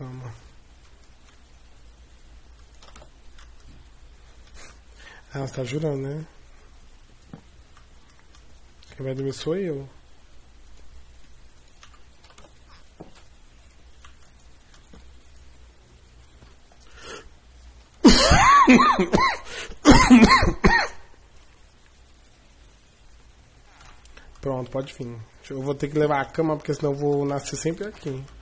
cama. Ah, você tá jurando, né? Quem vai dormir sou eu. Pronto, pode vir. Eu vou ter que levar a cama porque senão eu vou nascer sempre aqui.